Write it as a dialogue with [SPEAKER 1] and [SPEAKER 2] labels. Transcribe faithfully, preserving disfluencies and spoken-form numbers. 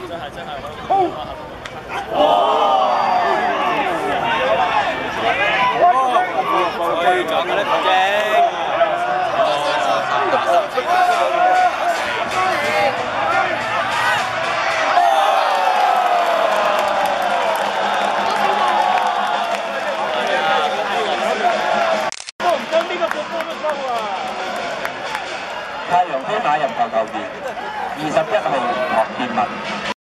[SPEAKER 1] 真係真係可以合作。可以講嘅咧，球證。
[SPEAKER 2] 太陽區打入球球員，二十一號學建文。